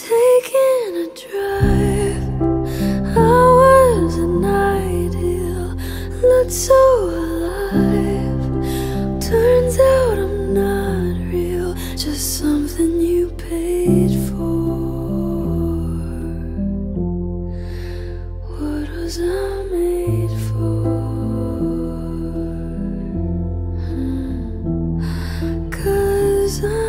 Taking a drive, I was an ideal, looked so alive. Turns out I'm not real, just something you paid for. What was I made for? 'Cause